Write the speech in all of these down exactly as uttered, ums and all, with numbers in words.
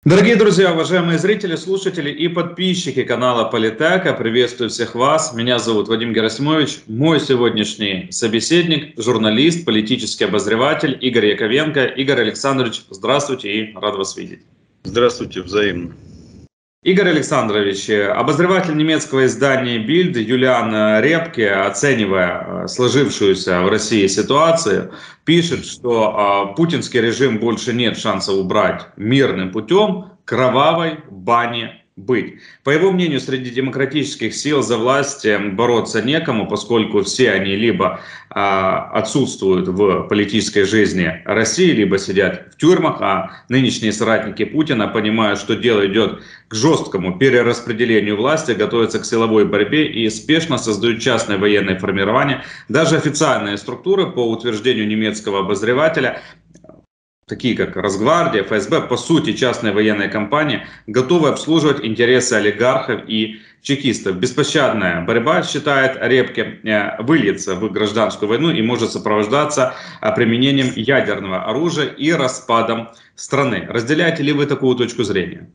Дорогие друзья, уважаемые зрители, слушатели и подписчики канала Политека, приветствую всех вас. Меня зовут Вадим Герасимович. Мой сегодняшний собеседник, журналист, политический обозреватель Игорь Яковенко. Игорь Александрович, здравствуйте и рад вас видеть. Здравствуйте, взаимно. Игорь Александрович, обозреватель немецкого издания Bild Юлиан Репке, оценивая сложившуюся в России ситуацию, пишет, что путинский режим больше нет шансов убрать мирным путем, кровавой бане быть. По его мнению, среди демократических сил за власть бороться некому, поскольку все они либо а, отсутствуют в политической жизни России, либо сидят в тюрьмах, а нынешние соратники Путина понимают, что дело идет к жесткому перераспределению власти, готовятся к силовой борьбе и спешно создают частные военные формирования. Даже официальные структуры, по утверждению немецкого обозревателя, такие как Росгвардия, эф эс бэ, по сути частные военные компании, готовы обслуживать интересы олигархов и чекистов. Беспощадная борьба, считает Репке, выльется в гражданскую войну и может сопровождаться применением ядерного оружия и распадом страны. Разделяете ли вы такую точку зрения?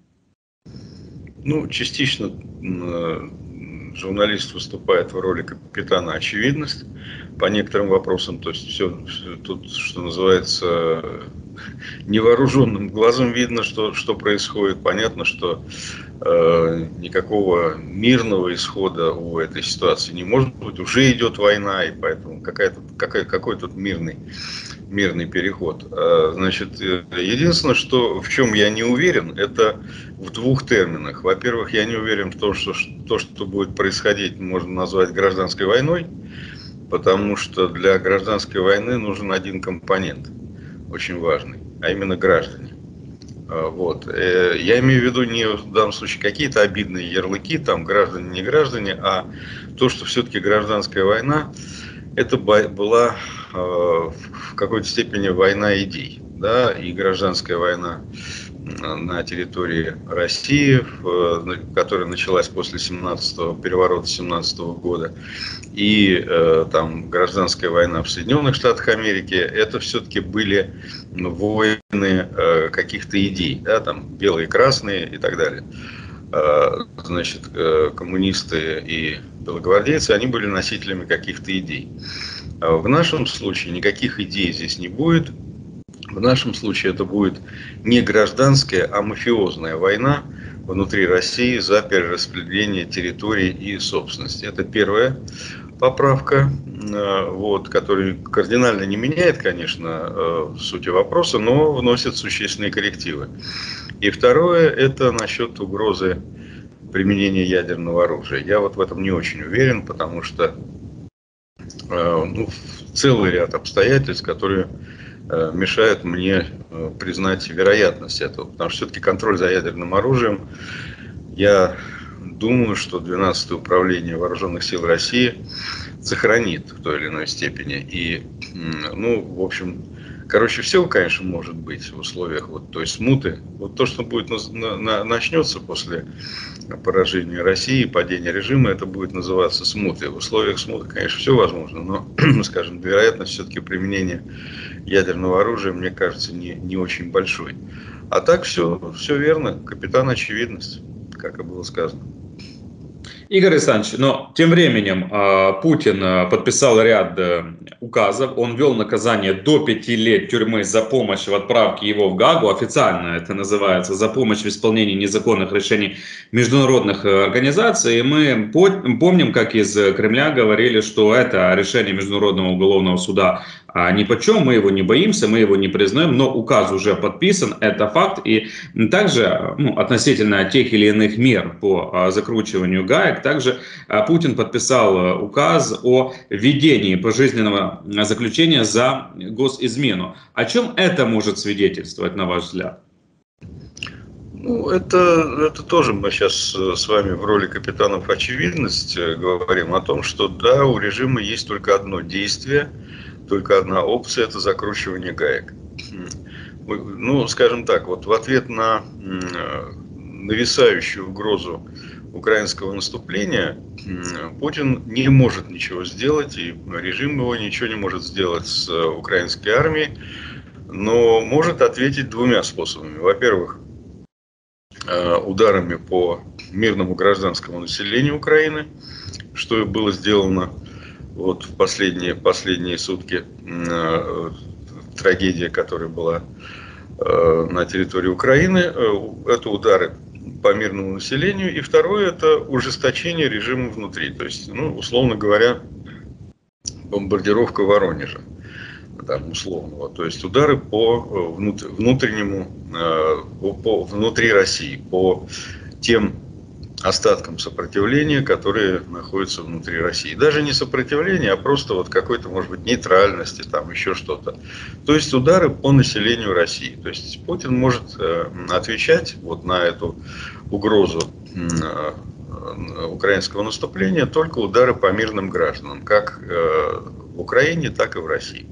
Ну, частично журналист выступает в роли капитана очевидность по некоторым вопросам. То есть все, все тут, что называется, невооруженным глазом видно, что, что происходит. Понятно, что э, никакого мирного исхода у этой ситуации не может быть. Уже идет война, и поэтому какая-то, какой, какой тут мирный, мирный переход. Значит, единственное, что, в чем я не уверен, это в двух терминах. Во-первых, я не уверен в том, что то, что будет происходить, можно назвать гражданской войной, потому что для гражданской войны нужен один компонент, очень важный, а именно граждане. Вот. Я имею в виду не в данном случае какие-то обидные ярлыки, там граждане, не граждане, а то, что все-таки гражданская война, это была в какой-то степени война идей, да, и гражданская война на территории России, которая началась после семнадцатого переворота семнадцатого года, и э, там гражданская война в Соединенных Штатах Америки, это все-таки были войны э, каких-то идей, да, там белые, красные и так далее. Э, значит, э, коммунисты и белогвардейцы, они были носителями каких-то идей. В нашем случае никаких идей здесь не будет. В нашем случае это будет не гражданская, а мафиозная война внутри России за перераспределение территории и собственности. Это первая поправка, вот, которая кардинально не меняет, конечно, сути вопроса, но вносит существенные коррективы. И второе, это насчет угрозы применения ядерного оружия. Я вот в этом не очень уверен, потому что ну, целый ряд обстоятельств, которые мешают мне признать вероятность этого. Потому что все-таки контроль за ядерным оружием, я думаю, что двенадцатое управление Вооруженных сил России сохранит в той или иной степени. И, ну, в общем, короче, все, конечно, может быть в условиях вот той смуты. Вот то, что будет на, на, начнется после поражения России, падения режима, это будет называться смутой. В условиях смуты, конечно, все возможно, но, скажем, вероятность все-таки применения ядерного оружия, мне кажется, не, не очень большой. А так все, все верно. Капитан очевидность, как и было сказано. Игорь Александрович, но тем временем э, Путин э, подписал ряд э, указов, он ввел наказание до пяти лет тюрьмы за помощь в отправке его в Гаагу, официально это называется, за помощь в исполнении незаконных решений международных э, организаций. И мы по помним, как из Кремля говорили, что это решение Международного уголовного суда а, ни почем, мы его не боимся, мы его не признаем, но указ уже подписан, это факт. И также ну, относительно тех или иных мер по а, закручиванию гаек, также Путин подписал указ о введении пожизненного заключения за госизмену. О чем это может свидетельствовать, на ваш взгляд? Ну, это, это тоже мы сейчас с вами в роли капитанов очевидность говорим о том, что да, у режима есть только одно действие, только одна опция – это закручивание гаек. Ну, скажем так, вот в ответ на нависающую угрозу украинского наступления Путин не может ничего сделать, и режим его ничего не может сделать с украинской армией, но может ответить двумя способами. Во-первых, ударами по мирному гражданскому населению Украины, что и было сделано вот в последние, последние сутки. Трагедия, которая была на территории Украины, это удары по мирному населению. И второе, это ужесточение режима внутри. То есть, ну, условно говоря, бомбардировка Воронежа. Там, условного. То есть удары по внутреннему, по, внутри России, по тем остаткам сопротивления, которые находятся внутри России. Даже не сопротивление, а просто вот какой-то, может быть, нейтральности, там еще что-то. То есть удары по населению России. То есть Путин может отвечать вот на эту угрозу украинского наступления только удары по мирным гражданам, как в Украине, так и в России.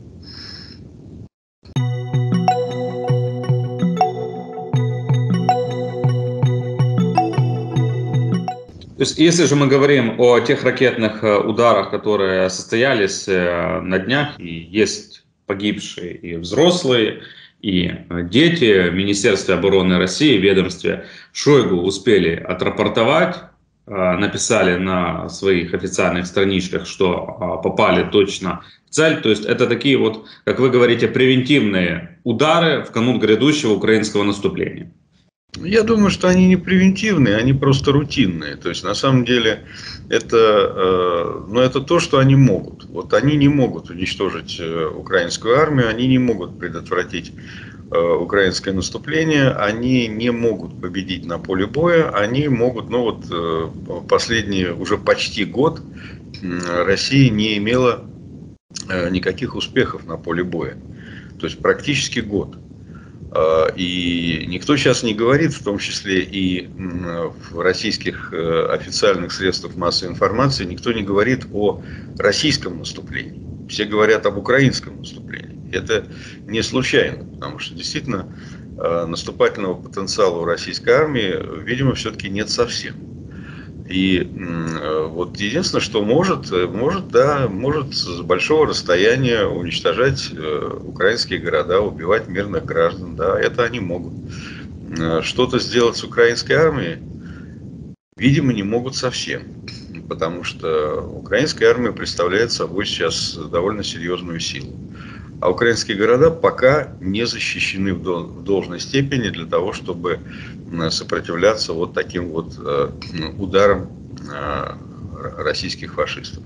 То есть, если же мы говорим о тех ракетных ударах, которые состоялись на днях, и есть погибшие и взрослые, и дети, в Министерстве обороны России, в ведомстве Шойгу успели отрапортовать, написали на своих официальных страничках, что попали точно в цель. То есть это такие вот, как вы говорите, превентивные удары в канун грядущего украинского наступления. Я думаю, что они не превентивные, они просто рутинные. То есть, на самом деле, это, ну, это то, что они могут. Вот они не могут уничтожить украинскую армию, они не могут предотвратить украинское наступление, они не могут победить на поле боя, они могут, ну вот последний уже почти год Россия не имела никаких успехов на поле боя. То есть, практически год. И никто сейчас не говорит, в том числе и в российских официальных средствах массовой информации, никто не говорит о российском наступлении. Все говорят об украинском наступлении. Это не случайно, потому что действительно наступательного потенциала у российской армии, видимо, все-таки нет совсем. И вот единственное, что может, может, да, может с большого расстояния уничтожать украинские города, убивать мирных граждан, да, это они могут. Что-то сделать с украинской армией, видимо, не могут совсем, потому что украинская армия представляет собой сейчас довольно серьезную силу. А украинские города пока не защищены в должной степени для того, чтобы сопротивляться вот таким вот ударам российских фашистов.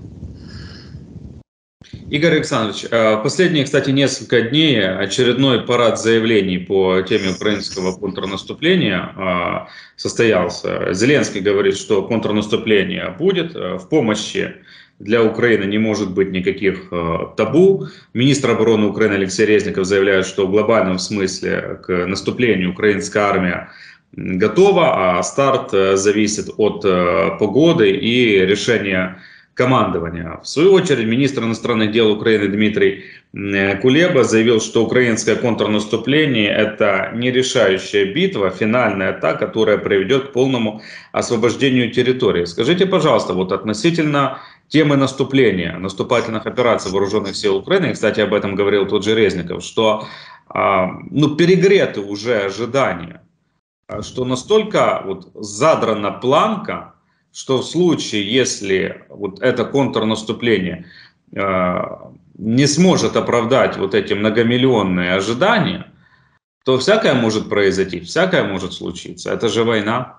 Игорь Александрович, последние, кстати, несколько дней очередной парад заявлений по теме украинского контрнаступления состоялся. Зеленский говорит, что контрнаступление будет, в помощи для Украины не может быть никаких табу. Министр обороны Украины Алексей Резников заявляет, что в глобальном смысле к наступлению украинская армия готова, а старт зависит от погоды и решения командования. В свою очередь, министр иностранных дел Украины Дмитрий Кулеба заявил, что украинское контрнаступление – это не решающая битва, финальная та, которая приведет к полному освобождению территории. Скажите, пожалуйста, вот относительно темы наступления, наступательных операций вооруженных сил Украины, и, кстати, об этом говорил тот же Резников, что ну, перегреты уже ожидания, что настолько вот задрана планка, что в случае, если вот это контрнаступление э, не сможет оправдать вот эти многомиллионные ожидания, то всякое может произойти, всякое может случиться. Это же война.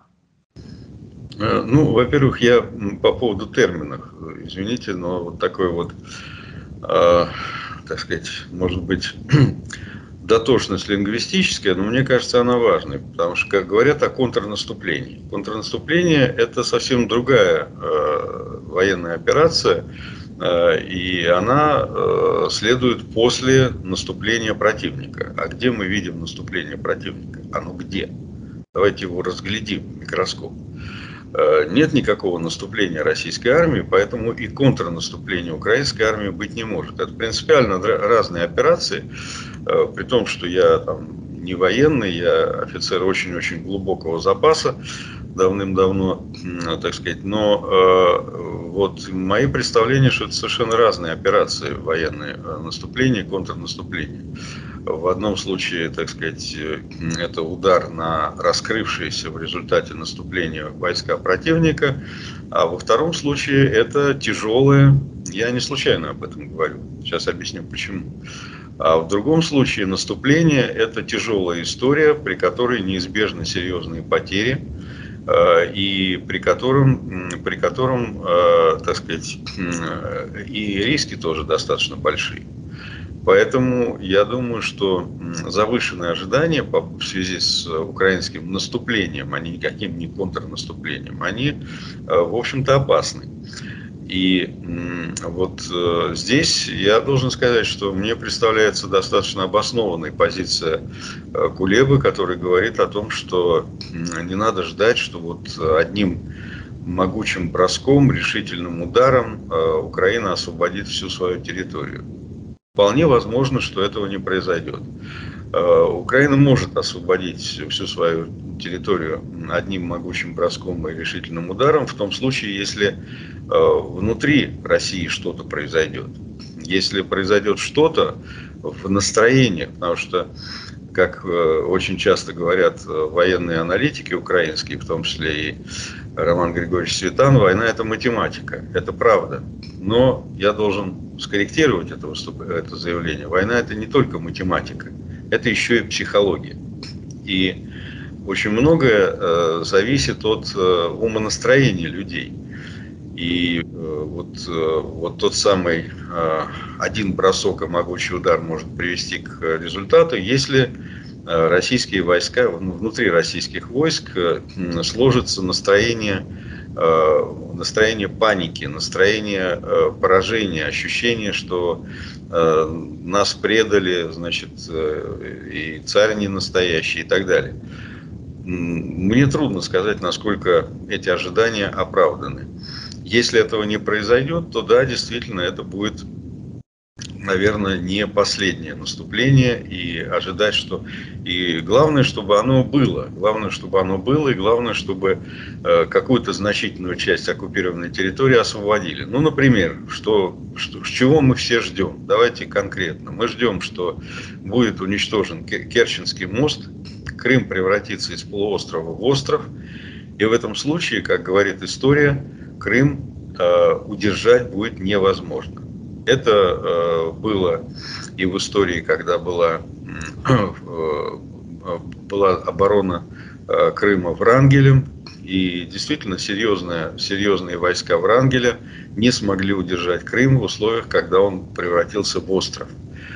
Ну, во-первых, я по поводу терминов, извините, но вот такой вот, э, так сказать, может быть, дотошность лингвистическая, но мне кажется, она важной, потому что, как говорят о контрнаступлении. Контрнаступление – это совсем другая э, военная операция, э, и она э, следует после наступления противника. А где мы видим наступление противника? Оно где? Давайте его разглядим в микроскоп. Э, нет никакого наступления российской армии, поэтому и контрнаступления украинской армии быть не может. Это принципиально разные операции. При том, что я там не военный, я офицер очень-очень глубокого запаса, давным-давно, так сказать. Но э, вот мои представления, что это совершенно разные операции военные, наступление и контрнаступление. В одном случае, так сказать, это удар на раскрывшиеся в результате наступления войска противника, а во втором случае это тяжелое, я не случайно об этом говорю, сейчас объясню почему. А в другом случае наступление – это тяжелая история, при которой неизбежны серьезные потери, и при котором, при котором, так сказать, и риски тоже достаточно большие. Поэтому я думаю, что завышенные ожидания в связи с украинским наступлением, а не никаким не контрнаступлением, они, в общем-то, опасны. И вот здесь я должен сказать, что мне представляется достаточно обоснованной позиция Кулебы, который говорит о том, что не надо ждать, что вот одним могучим броском, решительным ударом Украина освободит всю свою территорию. Вполне возможно, что этого не произойдет. Украина может освободить всю свою территорию одним могучим броском и решительным ударом в том случае, если внутри России что-то произойдет. Если произойдет что-то в настроениях, потому что, как очень часто говорят военные аналитики украинские, в том числе и Роман Григорьевич Светан, война – это математика, это правда. Но я должен скорректировать это, это заявление. Война – это не только математика, это еще и психология. И очень многое э, зависит от э, умонастроения людей. И э, вот, э, вот тот самый э, один бросок и могучий удар может привести к результату, если э, российские войска, внутри российских войск э, сложится настроение, э, настроение паники, настроение э, поражения, ощущение, что э, нас предали, значит, э, и царь не настоящий и так далее. Мне трудно сказать, насколько эти ожидания оправданы. Если этого не произойдет, то да, действительно, это будет, наверное, не последнее наступление. И ожидать, что... И главное, чтобы оно было. Главное, чтобы оно было. И главное, чтобы э, какую-то значительную часть оккупированной территории освободили. Ну, например, что, что, с чего мы все ждем? Давайте конкретно. Мы ждем, что будет уничтожен Керченский мост, Крым превратится из полуострова в остров. И в этом случае, как говорит история, Крым э, удержать будет невозможно. Это э, было и в истории, когда была, э, была оборона э, Крыма Врангелем. И действительно серьезные, серьезные войска Врангеля не смогли удержать Крым в условиях, когда он превратился в остров.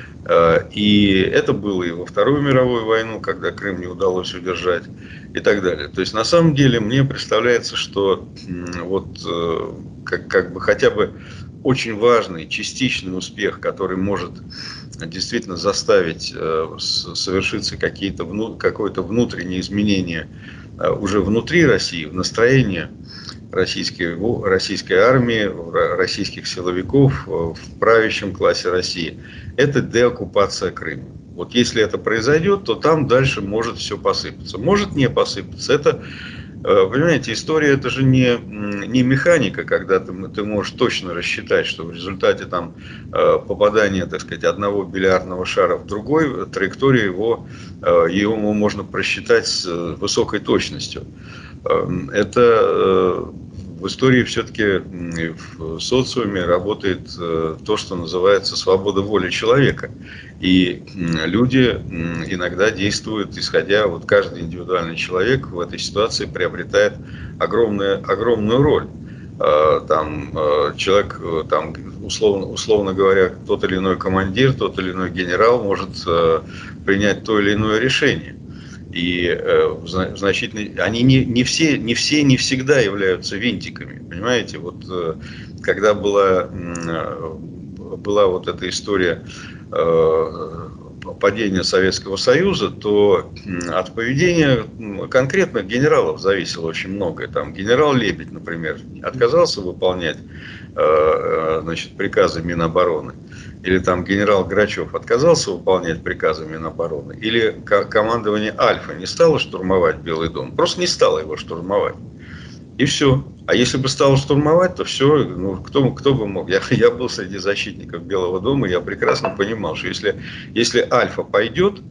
И это было и во Вторую мировую войну, когда Крым не удалось удержать и так далее. То есть на самом деле мне представляется, что вот как, как бы хотя бы очень важный частичный успех, который может действительно заставить совершиться какие-то, какое-то внутреннее изменение уже внутри России, в настроении российской, российской армии, российских силовиков в правящем классе России. Это деоккупация Крыма. Вот если это произойдет, то там дальше может все посыпаться. Может не посыпаться. Это, понимаете, история это же не, не механика, когда ты, ты можешь точно рассчитать, что в результате там попадания, так сказать, одного бильярдного шара в другой, траекторию его, его можно просчитать с высокой точностью. Это в истории все-таки в социуме работает то, что называется свобода воли человека. И люди иногда действуют, исходя, вот каждый индивидуальный человек в этой ситуации приобретает огромную, огромную роль. Там человек, там, условно, условно говоря, тот или иной командир, тот или иной генерал может принять то или иное решение. И э, значительно, они не, не, все, не все не всегда являются винтиками. Понимаете, вот э, когда была, э, была вот эта история э, падения Советского Союза, то от поведения конкретных генералов зависело очень многое. Там генерал Лебедь, например, отказался выполнять э, значит, приказы Минобороны. Или там генерал Грачев отказался выполнять приказы Минобороны, или командование Альфа не стало штурмовать Белый дом, просто не стало его штурмовать. И все. А если бы стал штурмовать, то все, ну, кто, кто бы мог? Я, я был среди защитников Белого дома, я прекрасно понимал, что если, если Альфа пойдет,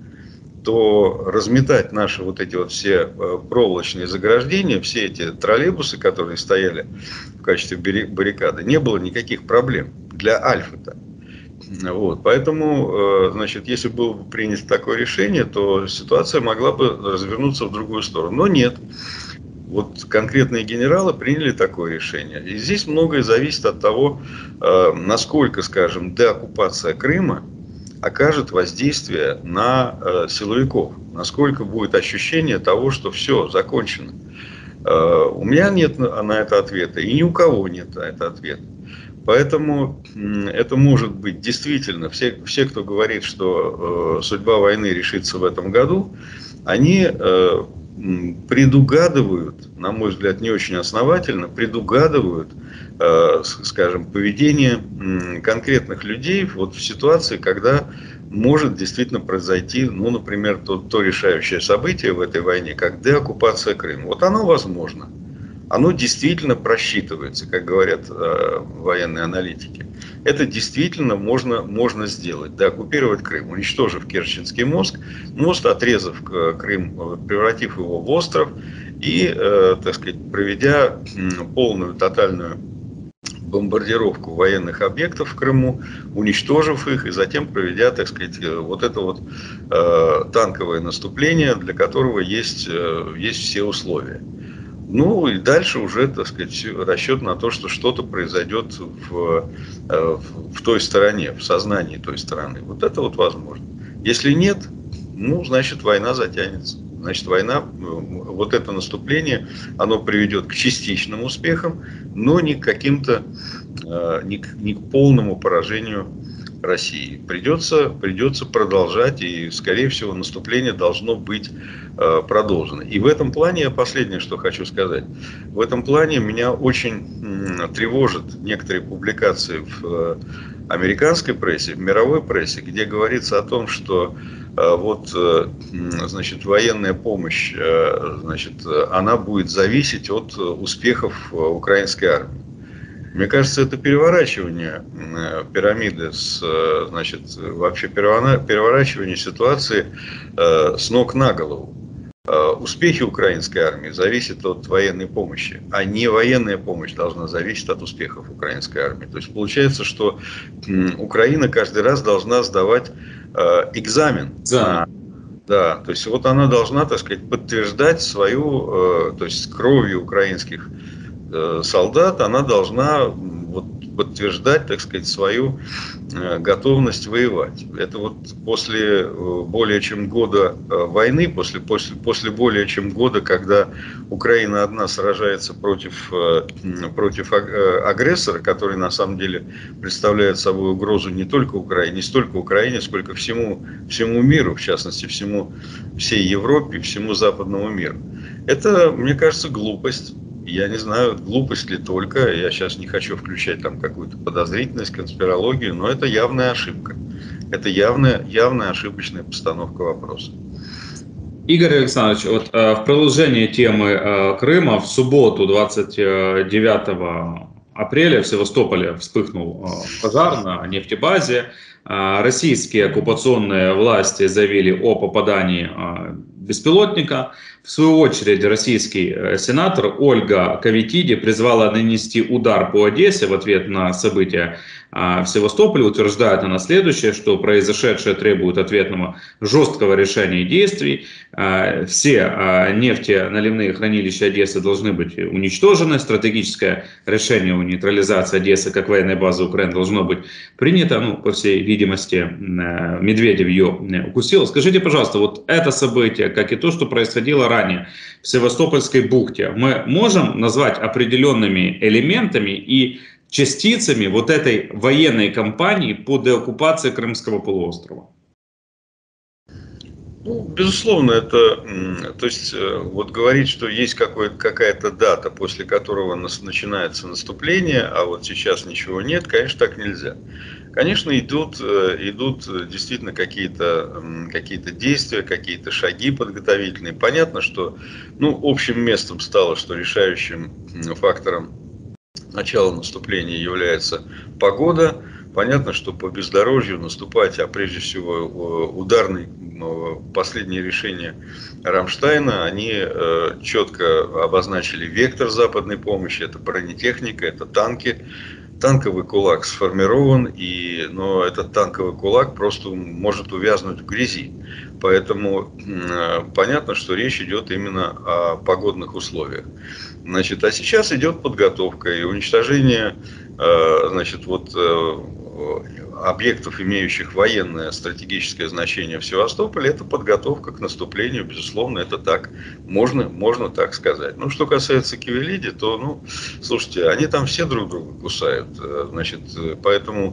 то разметать наши вот эти вот все проволочные заграждения, все эти троллейбусы, которые стояли в качестве баррикады, не было никаких проблем для Альфы-то. Вот. Поэтому, значит, если было бы принято такое решение, то ситуация могла бы развернуться в другую сторону. Но нет. Вот конкретные генералы приняли такое решение. И здесь многое зависит от того, насколько, скажем, деоккупация Крыма окажет воздействие на э, силовиков. Насколько будет ощущение того, что все, закончено. Э, у меня нет на, на это ответа, и ни у кого нет на это ответа. Поэтому э, это может быть действительно, все, все кто говорит, что э, судьба войны решится в этом году, они э, предугадывают, на мой взгляд, не очень основательно, предугадывают, э, скажем, поведение э, конкретных людей вот в ситуации, когда может действительно произойти, ну, например, то, то решающее событие в этой войне, как деоккупация Крыма. Вот оно возможно. Оно действительно просчитывается, как говорят э, военные аналитики. Это действительно можно, можно сделать. Деоккупировать Крым, уничтожив Керченский мост, мост, отрезав Крым, превратив его в остров и, э, так сказать, проведя полную, тотальную бомбардировку военных объектов в Крыму, уничтожив их и затем проведя, так сказать, вот это вот э, танковое наступление, для которого есть, э, есть все условия. Ну и дальше уже, так сказать, расчет на то, что что-то произойдет в, в, в той стороне, в сознании той стороны. Вот это вот возможно. Если нет, ну, значит, война затянется. Значит, война, вот это наступление, оно приведет к частичным успехам, но не к каким-то, не к, не к полному поражению России. Придется, придется продолжать, и, скорее всего, наступление должно быть э, продолжено. И в этом плане, я последнее, что хочу сказать, в этом плане меня очень м, тревожат некоторые публикации в э, американской прессе, в мировой прессе, где говорится о том, что э, вот, э, значит, военная помощь, э, значит, она будет зависеть от успехов украинской армии. Мне кажется, это переворачивание пирамиды, с, значит, вообще переворачивание ситуации с ног на голову. Успехи украинской армии зависят от военной помощи, а не военная помощь должна зависеть от успехов украинской армии. То есть получается, что Украина каждый раз должна сдавать экзамен. Да. На, да, то есть вот она должна, так сказать, подтверждать свою, то есть кровью украинских солдат, она должна вот подтверждать, так сказать, свою готовность воевать. Это вот после более чем года войны, после, после, после более чем года, когда Украина одна сражается против, против агрессора, который на самом деле представляет собой угрозу не только Украине, не столько Украине, сколько всему, всему миру, в частности, всему, всей Европе, всему западному миру. Это, мне кажется, глупость. Я не знаю, глупость ли только, я сейчас не хочу включать там какую-то подозрительность, конспирологию, но это явная ошибка. Это явная, явная ошибочная постановка вопроса. Игорь Александрович, вот э, в продолжении темы э, Крыма в субботу, двадцать девятого апреля, в Севастополе вспыхнул э, пожар на нефтебазе. Э, российские оккупационные власти заявили о попадании э, беспилотника. В свою очередь, российский сенатор Ольга Кавитиди призвала нанести удар по Одессе в ответ на события в Севастополе. Утверждает она следующее, что произошедшее требует ответного жесткого решения действий. Все нефтеналивные хранилища Одессы должны быть уничтожены. Стратегическое решение о нейтрализации Одессы как военной базы Украины должно быть принято. Ну, по всей видимости, Медведев ее укусил. Скажите, пожалуйста, вот это событие, как и то, что происходило ранее в Севастопольской бухте, мы можем назвать определенными элементами и частицами вот этой военной кампании по деоккупации Крымского полуострова? Ну, безусловно, это, то есть, вот говорить, что есть какая-то дата, после которого начинается наступление, а вот сейчас ничего нет, конечно, так нельзя. Конечно, идут, идут действительно какие-то какие-то действия, какие-то шаги подготовительные. Понятно, что ну, общим местом стало, что решающим фактором начала наступления является погода. Понятно, что по бездорожью наступать, а прежде всего ударные последние решения Рамштайна, они четко обозначили вектор западной помощи. Это бронетехника, это танки. Танковый кулак сформирован, и, но этот танковый кулак просто может увязнуть в грязи. Поэтому э, понятно, что речь идет именно о погодных условиях. Значит, а сейчас идет подготовка и уничтожение э, значит, вот, э, объектов, имеющих военное стратегическое значение в Севастополе. Это подготовка к наступлению, безусловно, это так. Можно, можно так сказать. Ну, что касается Кивелиди, то, ну, слушайте, они там все друг друга кусают. Значит, поэтому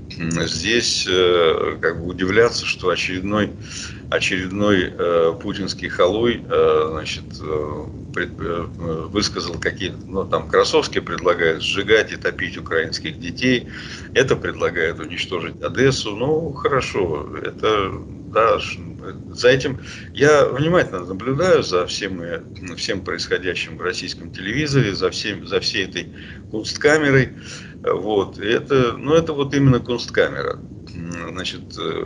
здесь как бы удивляться, что очередной, очередной э, путинский халуй э, значит, пред, э, высказал какие-то, ну, там Красовский предлагает сжигать и топить украинских детей, это предлагает уничтожить Одессу. Ну, хорошо, это, да, за этим я внимательно наблюдаю за всем, всем происходящим в российском телевизоре, за, всем, за всей этой кунсткамерой. Вот, это, ну, это вот именно кунсткамера. Значит,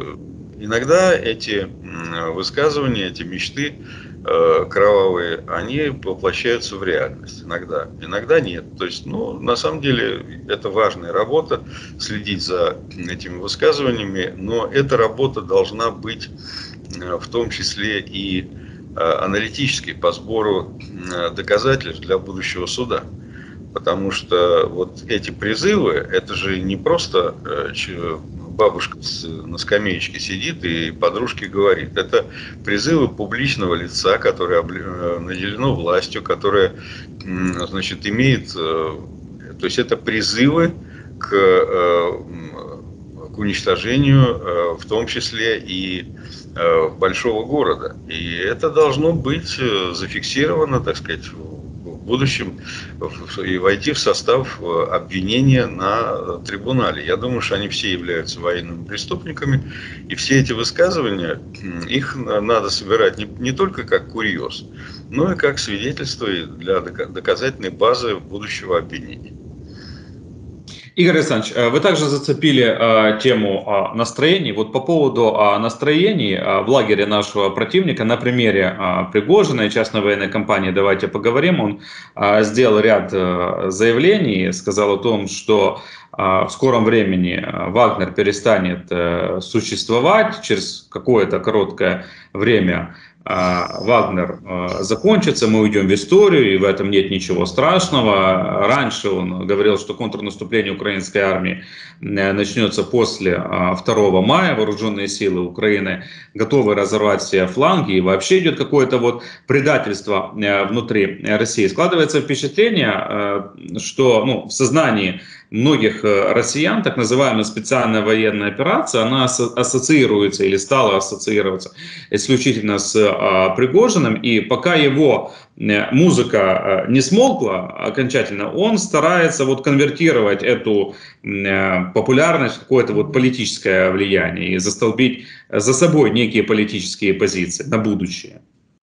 иногда эти высказывания, эти мечты э, кровавые, они воплощаются в реальность. Иногда. Иногда нет. То есть, ну, на самом деле, это важная работа, следить за этими высказываниями, но эта работа должна быть в том числе и аналитической по сбору доказательств для будущего суда. Потому что вот эти призывы, это же не просто бабушка на скамеечке сидит и подружке говорит. Это призывы публичного лица, которое наделено властью, которое, значит, имеет... То есть это призывы к, к уничтожению, в том числе и большого города. И это должно быть зафиксировано, так сказать, в будущем и войти в состав обвинения на трибунале. Я думаю, что они все являются военными преступниками, и все эти высказывания, их надо собирать не, не только как курьез, но и как свидетельство для доказательной базы будущего обвинения. Игорь Александрович, вы также зацепили э, тему э, настроений. Вот по поводу э, настроений э, в лагере нашего противника на примере э, Пригожина и частной военной компании давайте поговорим. Он э, сделал ряд э, заявлений, сказал о том, что э, в скором времени Вагнер перестанет э, существовать, через какое-то короткое время Вагнер закончится, мы уйдем в историю, и в этом нет ничего страшного. Раньше он говорил, что контрнаступление украинской армии начнется после второго мая. Вооруженные силы Украины готовы разорвать все фланги, и вообще идет какое-то вот предательство внутри России. Складывается впечатление, что, ну, в сознании многих россиян так называемая специальная военная операция, она ассоциируется или стала ассоциироваться исключительно с а, Пригожиным, и пока его музыка не смолкла окончательно, он старается вот конвертировать эту популярность в какое-то вот политическое влияние и застолбить за собой некие политические позиции на будущее.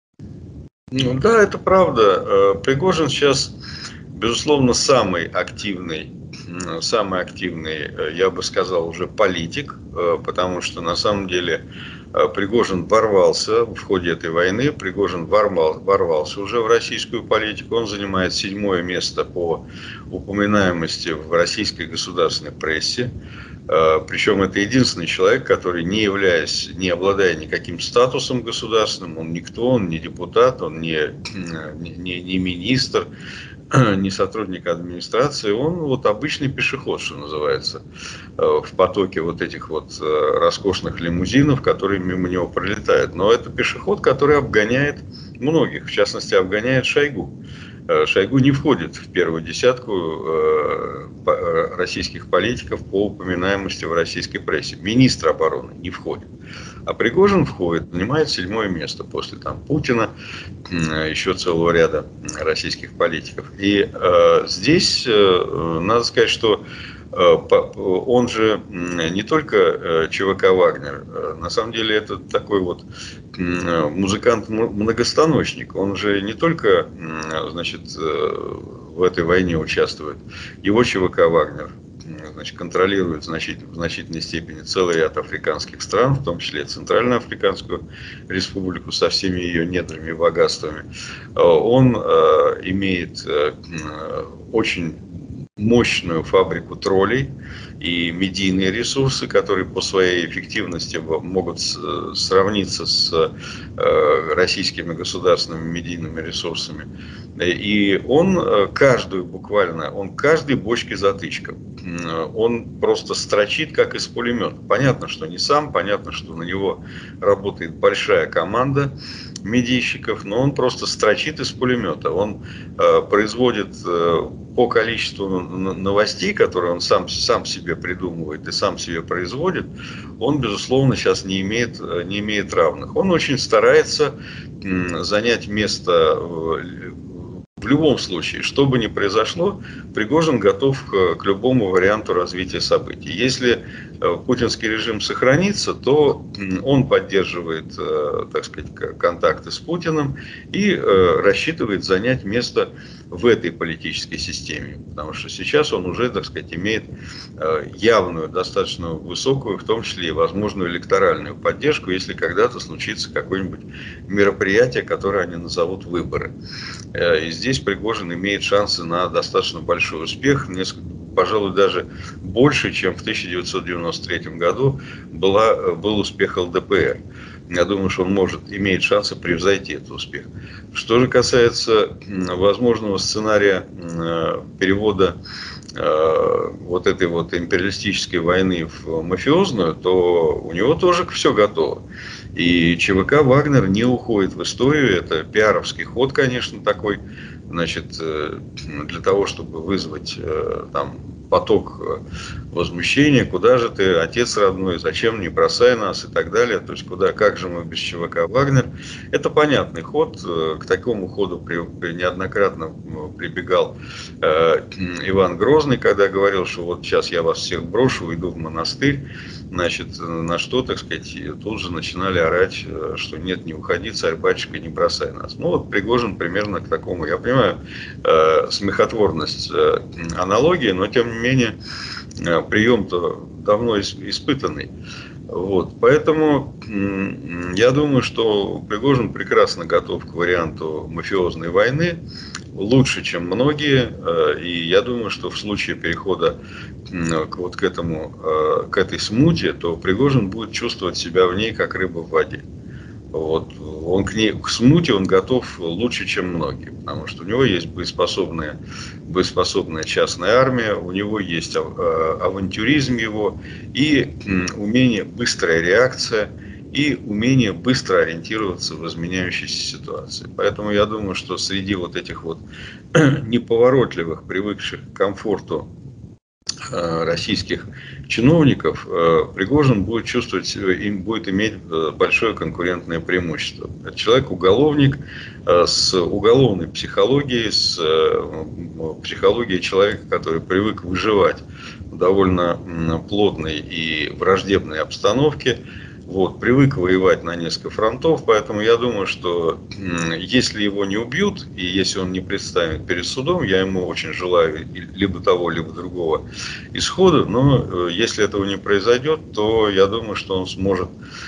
Ну, да, это правда. Пригожин сейчас, безусловно, самый активный самый активный, я бы сказал, уже политик, потому что на самом деле Пригожин ворвался в ходе этой войны, Пригожин ворвал, ворвался уже в российскую политику, он занимает седьмое место по упоминаемости в российской государственной прессе, причем это единственный человек, который, не являясь, не обладая никаким статусом государственным, он никто, он не депутат, он не, не, не министр, не сотрудник администрации, он вот обычный пешеход, что называется, в потоке вот этих вот роскошных лимузинов, которые мимо него пролетают. Но это пешеход, который обгоняет многих, в частности, обгоняет Шойгу. Шойгу не входит в первую десятку российских политиков по упоминаемости в российской прессе. Министр обороны не входит. А Пригожин входит, занимает седьмое место после там, Путина, еще целого ряда российских политиков. И э, здесь э, надо сказать, что он же не только ЧВК «Вагнер», на самом деле это такой вот музыкант-многостаночник. Он же не только, значит, в этой войне участвует. Его ЧВК «Вагнер», значит, контролирует в значительной, в значительной степени целый ряд африканских стран, в том числе Центральноафриканскую республику со всеми ее недрами и богатствами. Он имеет очень мощную фабрику троллей и медийные ресурсы, которые по своей эффективности могут сравниться с российскими государственными медийными ресурсами. И он каждую буквально, он каждой бочке затычка. Он просто строчит, как из пулемета. Понятно, что не сам, понятно, что на него работает большая команда медийщиков, но он просто строчит из пулемета. Он э, производит э, по количеству новостей, которые он сам, сам себе придумывает и сам себе производит, он, безусловно, сейчас не имеет, не имеет равных. Он очень старается э, занять место в, в любом случае. Что бы ни произошло, Пригожин готов к, к любому варианту развития событий. Если путинский режим сохранится, то он поддерживает, так сказать, контакты с Путиным и рассчитывает занять место в этой политической системе. Потому что сейчас он уже, так сказать, имеет явную, достаточно высокую, в том числе и возможную электоральную поддержку, если когда-то случится какое-нибудь мероприятие, которое они назовут выборы. И здесь Пригожин имеет шансы на достаточно большой успех, несколько, пожалуй, даже больше, чем в тысяча девятьсот девяносто третьем году была, был успех ЛДПР. Я думаю, что он может, имеет шансы превзойти этот успех. Что же касается возможного сценария перевода вот этой вот империалистической войны в мафиозную, то у него тоже все готово. И ЧВК «Вагнер» не уходит в историю. Это пиаровский ход, конечно, такой, значит, для того, чтобы вызвать там поток возмущения. Куда же ты, отец родной, зачем не бросай нас и так далее. То есть, куда, как же мы без ЧВК «Вагнер». Это понятный ход. К такому ходу при, при, неоднократно прибегал э, Иван Грозный, когда говорил, что вот сейчас я вас всех брошу, уйду в монастырь. Значит, на что, так сказать, тут же начинали орать, что нет, не уходи, царь-батюшка, не бросай нас. Ну вот Пригожин примерно к такому, я понимаю, э, смехотворность э, аналогии, но тем не менее э, прием-то давно испытанный. Вот. Поэтому э, я думаю, что Пригожин прекрасно готов к варианту мафиозной войны, лучше, чем многие, э, и я думаю, что в случае перехода к, вот к, этому, э, к этой смуте, то Пригожин будет чувствовать себя в ней, как рыба в воде. Вот. Он к, ней, к смуте он готов лучше, чем многие, потому что у него есть боеспособная, боеспособная частная армия, у него есть авантюризм его и умение, быстрая реакция и умение быстро ориентироваться в изменяющейся ситуации. Поэтому я думаю, что среди вот этих вот неповоротливых, привыкших к комфорту российских чиновников, Пригожин будет чувствовать, им будет иметь большое конкурентное преимущество. Это человек-уголовник с уголовной психологией, с психологией человека, который привык выживать в довольно плотной и враждебной обстановке. Вот, привык воевать на несколько фронтов, поэтому я думаю, что если его не убьют, и если он не представит перед судом, я ему очень желаю либо того, либо другого исхода, но если этого не произойдет, то я думаю, что он сможет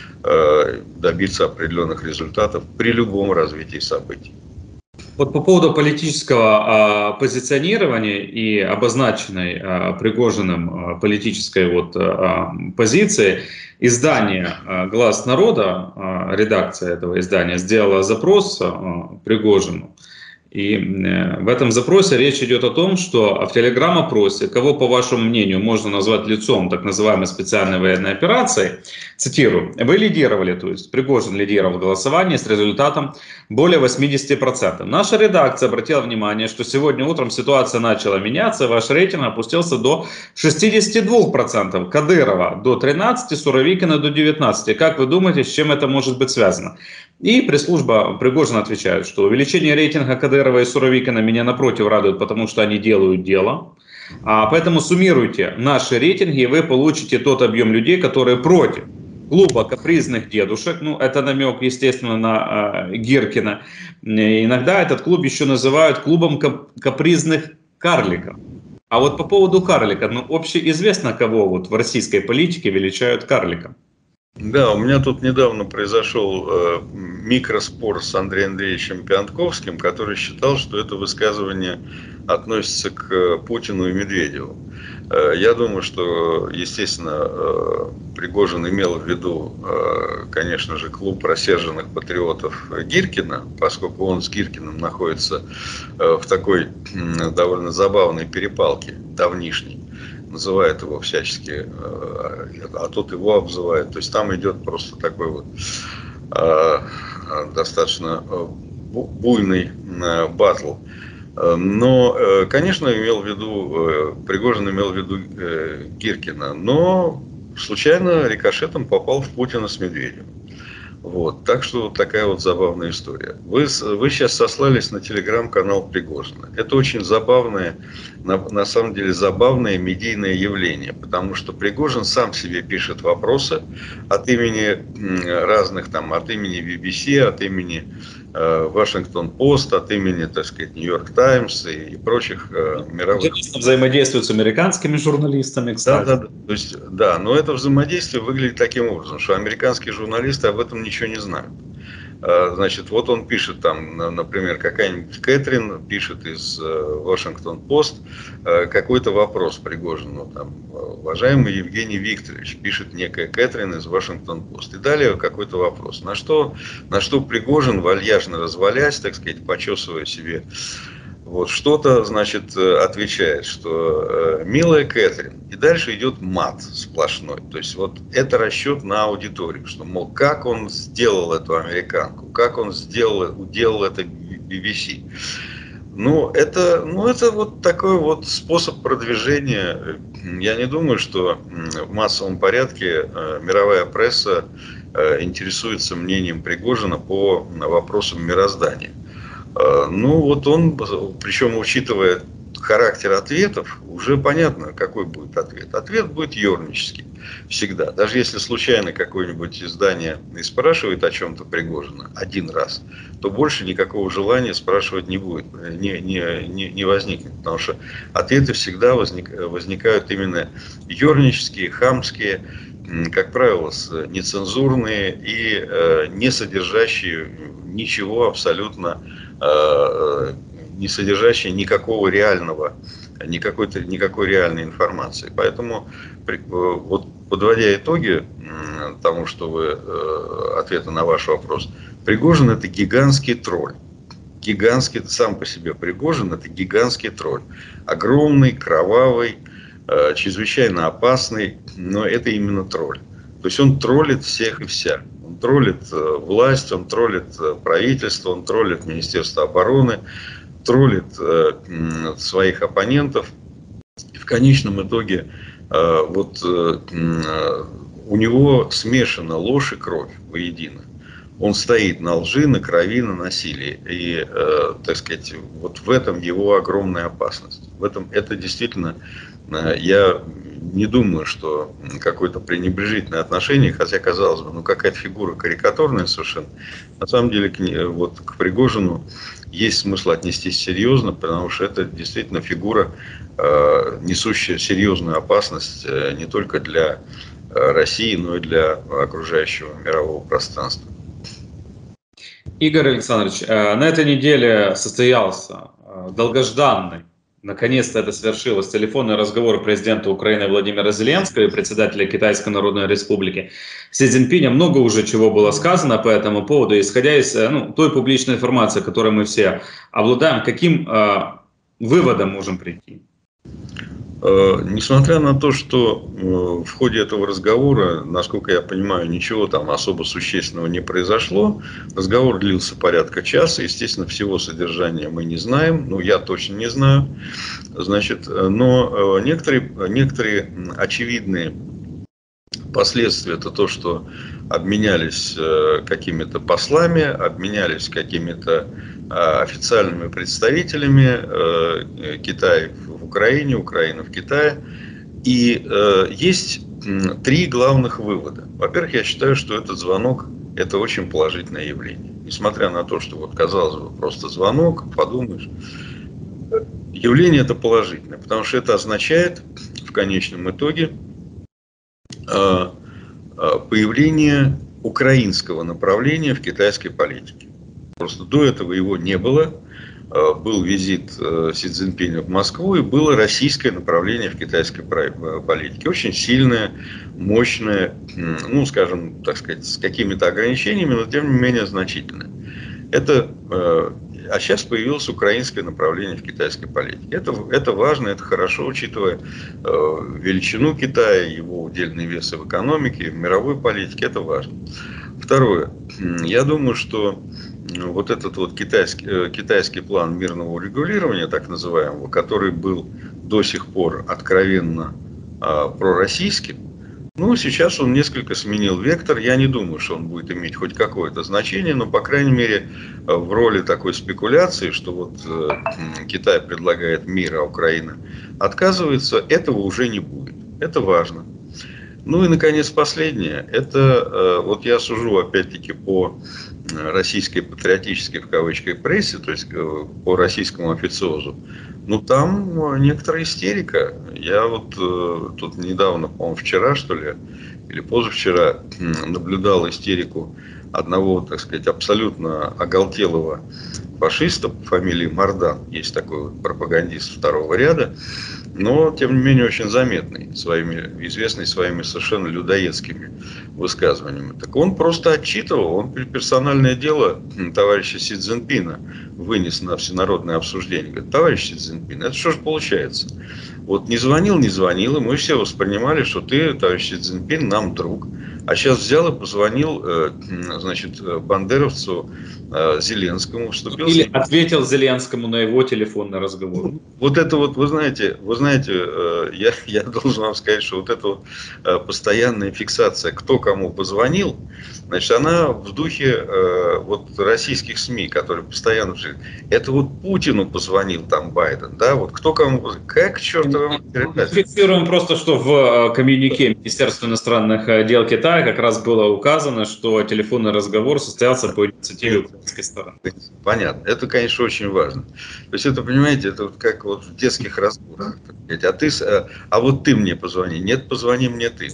добиться определенных результатов при любом развитии событий. Вот по поводу политического э, позиционирования и обозначенной э, Пригожиным э, политической вот, э, позиции, издание э, «Глаз народа», э, редакция этого издания, сделала запрос э, Пригожину. И э, в этом запросе речь идет о том, что в телеграм-опросе, кого, по вашему мнению, можно назвать лицом так называемой специальной военной операции, цитирую, вы лидировали, то есть Пригожин лидировал в голосовании с результатом более восьмидесяти процентов. Наша редакция обратила внимание, что сегодня утром ситуация начала меняться, ваш рейтинг опустился до шестидесяти двух процентов, Кадырова до тринадцати процентов, Суровикина до девятнадцати процентов. Как вы думаете, с чем это может быть связано? И пресс-служба Пригожина отвечает, что увеличение рейтинга Кадырова и Суровикина меня напротив радует, потому что они делают дело. А, поэтому суммируйте наши рейтинги, и вы получите тот объем людей, которые против клуба капризных дедушек. Ну, это намек, естественно, на э, Гиркина. И иногда этот клуб еще называют клубом кап капризных карликов. А вот по поводу карлика, ну, общеизвестно, кого вот в российской политике величают карликом. Да, у меня тут недавно произошел э, микроспор с Андреем Андреевичем Пиантковским, который считал, что это высказывание относится к э, Путину и Медведеву. Э, я думаю, что, естественно, э, Пригожин имел в виду, э, конечно же, клуб рассерженных патриотов Гиркина, поскольку он с Гиркиным находится э, в такой э, довольно забавной перепалке давнишней. Называет его всячески, а тот его обзывает. То есть там идет просто такой вот достаточно буйный батл. Но, конечно, имел в виду, Пригожин имел в виду Гиркина, но случайно рикошетом попал в Путина с Медведевым. Вот. Так что вот такая вот забавная история. Вы, вы сейчас сослались на телеграм-канал Пригожина. Это очень забавное, на, на самом деле забавное медийное явление, потому что Пригожин сам себе пишет вопросы от имени разных там, от имени би би си, от имени э, Вашингтон-Пост, от имени, так сказать, Нью-Йорк Таймс и, и прочих э, мировых. Взаимодействует с американскими журналистами, кстати. Да, да, да. То есть, да, но это взаимодействие выглядит таким образом, что американские журналисты об этом ничего не знают. Значит, вот он пишет там, например, какая-нибудь Кэтрин пишет из Вашингтон-Пост какой-то вопрос Пригожину. Там, уважаемый Евгений Викторович, пишет некая Кэтрин из Вашингтон-Пост. И далее какой-то вопрос. На что, на что Пригожин, вальяжно развалясь, так сказать, почесывая себе вот что-то, значит, отвечает, что милая Кэтрин, и дальше идет мат сплошной. То есть вот это расчет на аудиторию, что, мол, как он сделал эту американку, как он сделал, уделал это би би си. Ну это, ну, это вот такой вот способ продвижения. Я не думаю, что в массовом порядке мировая пресса интересуется мнением Пригожина по вопросам мироздания. Ну, вот он, причем учитывая характер ответов, уже понятно, какой будет ответ. Ответ будет ернический всегда. Даже если случайно какое-нибудь издание и спрашивает о чем-то Пригожина один раз, то больше никакого желания спрашивать не будет, не, не, не, не возникнет. Потому что ответы всегда возник, возникают именно ернические, хамские, как правило, нецензурные и э, не содержащие ничего абсолютно, э, не содержащие никакого реального, никакой, никакой реальной информации. Поэтому, вот, подводя итоги тому, что вы, э, ответа на ваш вопрос, Пригожин — это гигантский тролль. Гигантский, сам по себе Пригожин — это гигантский тролль. Огромный, кровавый, чрезвычайно опасный, но это именно тролль. То есть он троллит всех и вся. Он троллит власть, он троллит правительство, он троллит Министерство обороны, троллит своих оппонентов. И в конечном итоге вот у него смешана ложь и кровь воедино. Он стоит на лжи, на крови, на насилии. И, э, так сказать, вот в этом его огромная опасность. В этом это действительно, э, я не думаю, что какое-то пренебрежительное отношение, хотя, казалось бы, ну какая-то фигура карикатурная совершенно. На самом деле, к, вот, к Пригожину есть смысл отнестись серьезно, потому что это действительно фигура, э, несущая серьезную опасность э, не только для России, но и для окружающего мирового пространства. Игорь Александрович, на этой неделе состоялся долгожданный, наконец-то это свершилось, телефонный разговор президента Украины Владимира Зеленского и председателя Китайской Народной Республики Си Цзиньпиня. Много уже чего было сказано по этому поводу, исходя из ну, той публичной информации, которой мы все обладаем, каким э, выводом можем прийти? Несмотря на то, что в ходе этого разговора, насколько я понимаю, ничего там особо существенного не произошло, разговор длился порядка часа, естественно, всего содержания мы не знаем, ну, я точно не знаю, значит, но некоторые, некоторые очевидные последствия — это то, что обменялись какими-то послами, обменялись какими-то официальными представителями Китая в Украине, Украина в Китае. И э, есть три главных вывода. Во-первых, я считаю, что этот звонок – это очень положительное явление. Несмотря на то, что, вот, казалось бы, просто звонок, подумаешь, явление это положительное, потому что это означает в конечном итоге э, появление украинского направления в китайской политике. Просто до этого его не было. Был визит Си Цзиньпиня в Москву, и было российское направление в китайской политике. Очень сильное, мощное, ну, скажем, так сказать, с какими-то ограничениями, но тем не менее значительное. Это, а сейчас появилось украинское направление в китайской политике. Это, это важно, это хорошо, учитывая величину Китая, его удельный вес в экономике, в мировой политике, это важно. Второе. Я думаю, что вот этот вот китайский, китайский план мирного урегулирования, так называемого, который был до сих пор откровенно а, пророссийским, ну, сейчас он несколько сменил вектор. Я не думаю, что он будет иметь хоть какое-то значение, но, по крайней мере, в роли такой спекуляции, что вот э, Китай предлагает мир, а Украина отказывается, этого уже не будет. Это важно. Ну и, наконец, последнее. Это, вот я сужу, опять-таки, по российской патриотической, в кавычках, прессе, то есть по российскому официозу. Ну, там некоторая истерика. Я вот тут недавно, по-моему, вчера, что ли, или позавчера, наблюдал истерику одного, так сказать, абсолютно оголтелого фашиста по фамилии Мардан. Есть такой вот пропагандист второго ряда. Но, тем не менее, очень заметный, своими, известный своими совершенно людоедскими высказываниями. Так он просто отчитывал, он персональное дело товарища Си Цзиньпина вынес на всенародное обсуждение. Говорит: товарищ Си Цзиньпин, это что же получается? Вот не звонил, не звонил, и мы все воспринимали, что ты, товарищ Си Цзиньпин, нам друг. А сейчас взял и позвонил, значит, бандеровцу Зеленскому, вступил Или с ним... ответил Зеленскому на его телефонный разговор. Вот это вот, вы знаете, вы знаете, я, я должен вам сказать, что вот эта вот постоянная фиксация, кто кому позвонил, значит, она в духе вот российских СМИ, которые постоянно... Это вот Путину позвонил там Байден, да, вот кто кому позвонил, как чертова... Фиксируем просто, что в коммюнике Министерства иностранных дел Китая как раз было указано, что телефонный разговор состоялся по инициативе украинской стороны. Понятно. Это, конечно, очень важно. То есть это, понимаете, это вот как вот в детских разговорах. А ты, а вот ты мне позвони. Нет, позвони мне ты.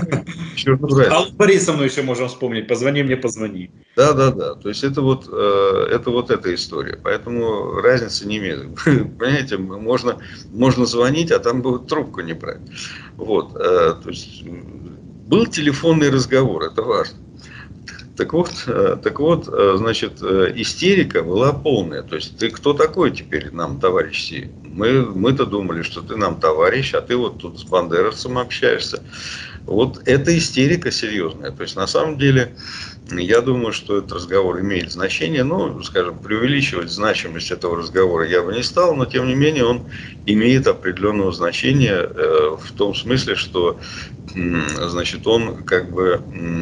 Аллу Борисовну еще можем вспомнить. Позвони мне, позвони. Да, да, да. То есть это вот, это вот эта история. Поэтому разницы не имеет. Понимаете, можно, можно звонить, а там будет трубку не брать. Вот. То есть был телефонный разговор, это важно. Так вот, так вот, значит, истерика была полная. То есть ты кто такой теперь нам, товарищ Си? Мы, мы-то думали, что ты нам товарищ, а ты вот тут с бандеровцем общаешься. Вот это истерика серьезная. То есть на самом деле, я думаю, что этот разговор имеет значение. Ну, скажем, преувеличивать значимость этого разговора я бы не стал, но тем не менее он имеет определенного значения в том смысле, что, значит, он как бы...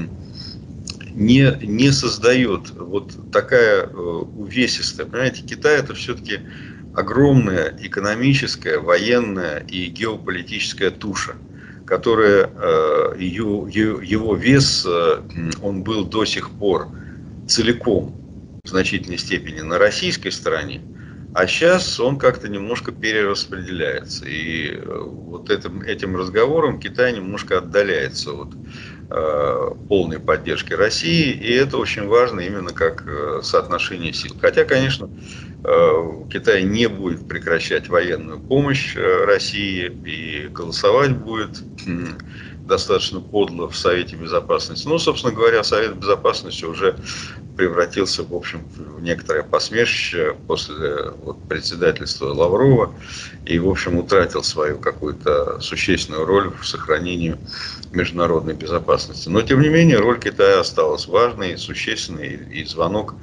Не, не создает вот такая увесистая. Понимаете, Китай это все-таки огромная экономическая, военная и геополитическая туша, которая, ее, его вес, он был до сих пор целиком в значительной степени на российской стороне, а сейчас он как-то немножко перераспределяется. И вот этим, этим разговором Китай немножко отдаляется от полной поддержки России, и это очень важно именно как соотношение сил. Хотя, конечно, Китай не будет прекращать военную помощь России и голосовать будет достаточно подло в Совете Безопасности. Ну, собственно говоря, Совет Безопасности уже превратился, в общем, в некоторое посмешище после вот, председательства Лаврова и, в общем, утратил свою какую-то существенную роль в сохранении международной безопасности. Но, тем не менее, роль Китая осталась важной, существенной, и звонок,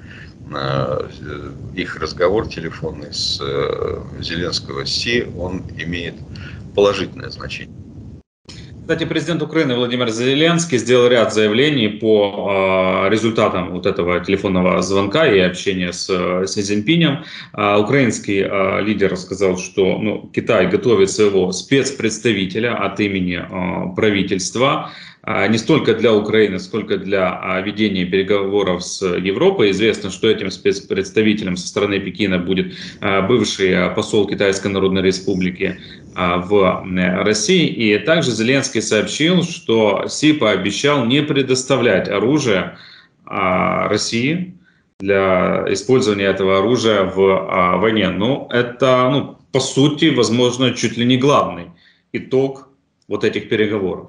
их разговор телефонный с Зеленского с Си, он имеет положительное значение. Кстати, президент Украины Владимир Зеленский сделал ряд заявлений по э, результатам вот этого телефонного звонка и общения с э, Си Цзиньпинем. Э, украинский э, лидер сказал, что ну, Китай готовит своего спецпредставителя от имени э, правительства. Не столько для Украины, сколько для ведения переговоров с Европой. Известно, что этим спецпредставителем со стороны Пекина будет бывший посол Китайской Народной Республики в России. И также Зеленский сообщил, что Си пообещал не предоставлять оружие России для использования этого оружия в войне. Но это, ну, по сути, возможно, чуть ли не главный итог вот этих переговоров.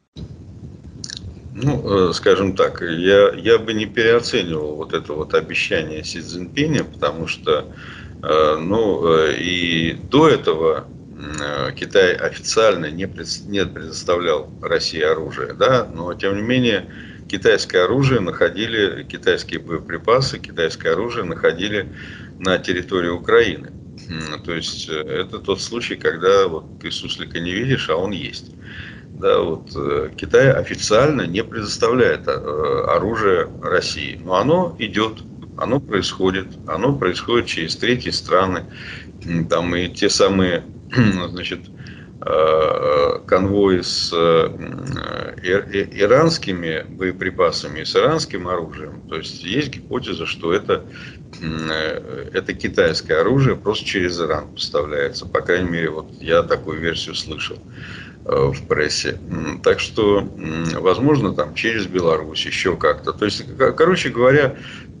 Ну, скажем так, я, я бы не переоценивал вот это вот обещание Си Цзиньпиня, потому что, ну, и до этого Китай официально не, пред, не предоставлял России оружие, да, но тем не менее китайское оружие находили, китайские боеприпасы, китайское оружие находили на территории Украины. То есть это тот случай, когда вот ты суслика не видишь, а он есть. Да, вот, Китай официально не предоставляет оружие России, но оно идет, оно происходит, оно происходит через третьи страны, там и те самые, значит, конвои с иранскими боеприпасами, с иранским оружием. То есть есть гипотеза, что это, это китайское оружие просто через Иран поставляется. По крайней мере, вот я такую версию слышал в прессе. Так что, возможно, там через Беларусь, еще как-то. То есть, короче говоря,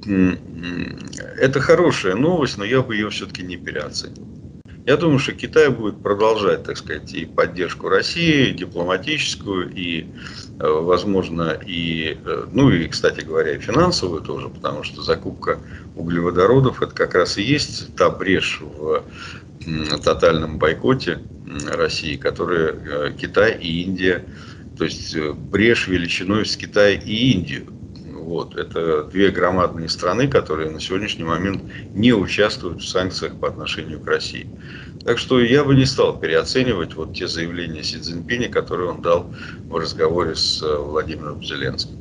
это хорошая новость, но я бы ее все-таки не переоценил. Я думаю, что Китай будет продолжать, так сказать, и поддержку России, дипломатическую, и, возможно, и, ну и, кстати говоря, и финансовую тоже, потому что закупка углеводородов – это как раз и есть та брешь в тотальном бойкоте России, которые Китай и Индия, то есть брешь величиной с Китая и Индию. Вот. Это две громадные страны, которые на сегодняшний момент не участвуют в санкциях по отношению к России. Так что я бы не стал переоценивать вот те заявления Си Цзиньпиня, которые он дал в разговоре с Владимиром Зеленским.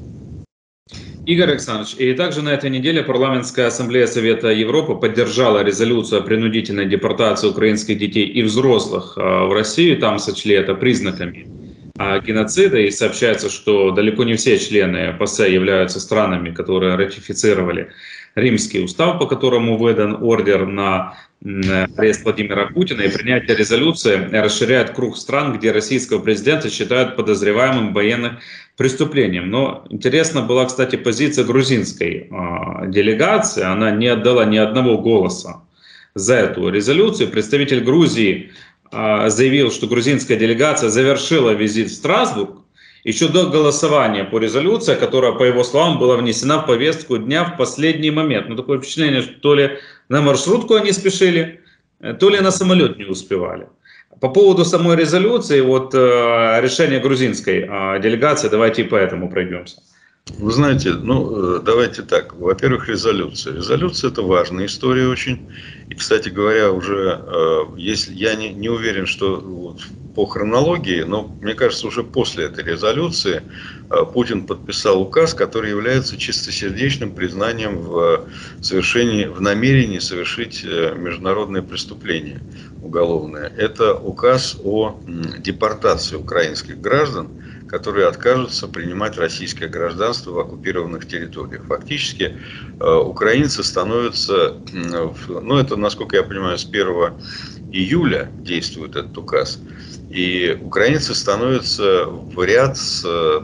Игорь Александрович, и также на этой неделе Парламентская ассамблея Совета Европы поддержала резолюцию о принудительной депортации украинских детей и взрослых в Россию. Там сочли это признаками геноцида, и сообщается, что далеко не все члены ПАСЕ являются странами, которые ратифицировали Римский устав, по которому выдан ордер на арест Владимира Путина, и принятие резолюции расширяет круг стран, где российского президента считают подозреваемым в военных преступлениях. Но интересна была, кстати, позиция грузинской э, делегации. Она не отдала ни одного голоса за эту резолюцию. Представитель Грузии э, заявил, что грузинская делегация завершила визит в Страсбург еще до голосования по резолюции, которая, по его словам, была внесена в повестку дня в последний момент. Ну, такое впечатление, что то ли на маршрутку они спешили, то ли на самолет не успевали. По поводу самой резолюции, вот э, решение грузинской э, делегации, давайте и по этому пройдемся. Вы знаете, ну, давайте так. Во-первых, резолюция. Резолюция – это важная история очень. И, кстати говоря, уже, если я не, не уверен, что вот по хронологии, но мне кажется, уже после этой резолюции Путин подписал указ, который является чистосердечным признанием в совершении, в намерении совершить международное преступление уголовное. Это указ о депортации украинских граждан, которые откажутся принимать российское гражданство в оккупированных территориях. Фактически украинцы становятся, ну это, насколько я понимаю, с первого июля действует этот указ, и украинцы становятся в ряд с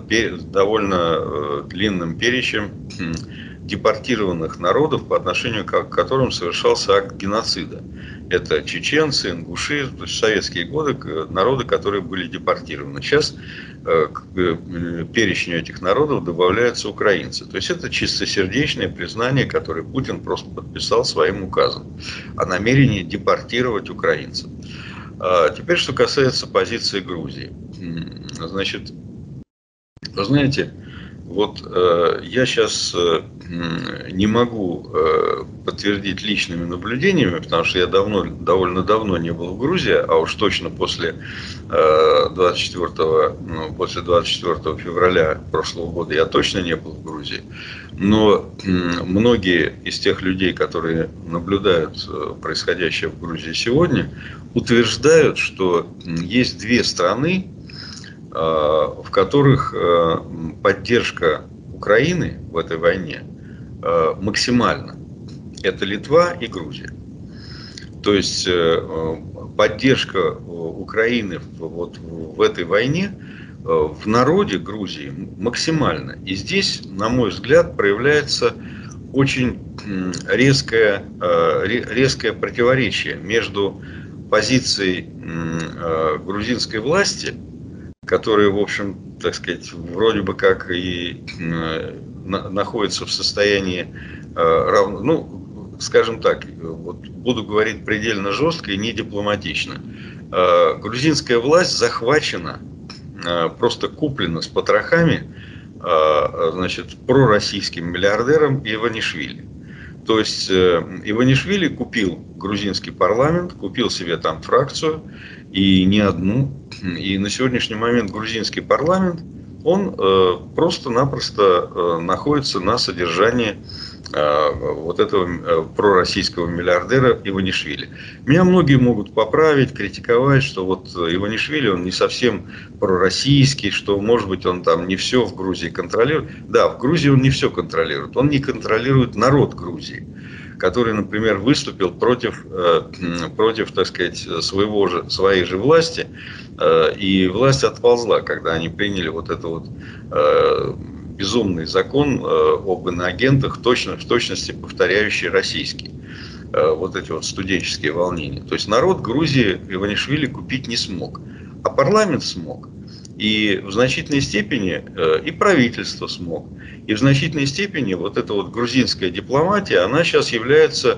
довольно длинным перечнем депортированных народов, по отношению к которым совершался акт геноцида. Это чеченцы, ингуши, то есть в советские годы народы, которые были депортированы. Сейчас к перечню этих народов добавляются украинцы. То есть это чистосердечное признание, которое Путин просто подписал своим указом о намерении депортировать украинцев. А теперь, что касается позиции Грузии. Значит, вы знаете, Вот э, я сейчас э, не могу э, подтвердить личными наблюдениями, потому что я давно, довольно давно не был в Грузии, а уж точно после, э, двадцать четвёртого, ну, после двадцать четвёртого февраля прошлого года я точно не был в Грузии. Но э, многие из тех людей, которые наблюдают э, происходящее в Грузии сегодня, утверждают, что есть две страны, в которых поддержка Украины в этой войне максимальна. Это Литва и Грузия. То есть поддержка Украины вот в этой войне в народе Грузии максимальна. И здесь, на мой взгляд, проявляется очень резкое, резкое противоречие между позицией грузинской власти, которые, в общем, так сказать, вроде бы как и э, на, находятся в состоянии э, равно, ну, скажем так, вот буду говорить предельно жестко и не дипломатично. Э, грузинская власть захвачена, э, просто куплена с потрохами, э, значит, пророссийским миллиардером Иванишвили. То есть э, Иванишвили купил грузинский парламент, купил себе там фракцию, и не одну. И на сегодняшний момент грузинский парламент, он э, просто-напросто э, находится на содержании э, вот этого э, пророссийского миллиардера Иванишвили. Меня многие могут поправить, критиковать, что вот Иванишвили, он не совсем пророссийский, что, может быть, он там не все в Грузии контролирует. Да, в Грузии он не все контролирует. Он не контролирует народ Грузии, который, например, выступил против, против, так сказать, своего же, своей же власти, и власть отползла, когда они приняли вот этот вот безумный закон об иноагентах, точно, в точности повторяющий российский. Вот эти вот студенческие волнения. То есть народ Грузии Иванишвили купить не смог, а парламент смог. И в значительной степени и правительство смог. И в значительной степени вот эта вот грузинская дипломатия, она сейчас является